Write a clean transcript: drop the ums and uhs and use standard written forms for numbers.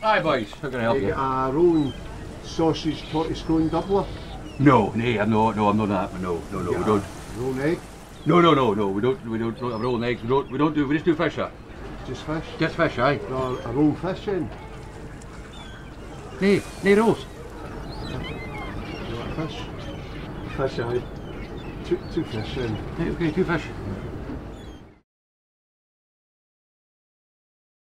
Hi boys, how can I help You you? get a rolling sausage potty scone doubler. No, I'm not that. No, we don't. Rolling egg. No, we don't have rolling eggs. We just do fish, Just fish. Just fish, aye. No, a rolled fish then. Nay rolls. You like fish? Fish aye. Two fish then. Right, okay, two fish.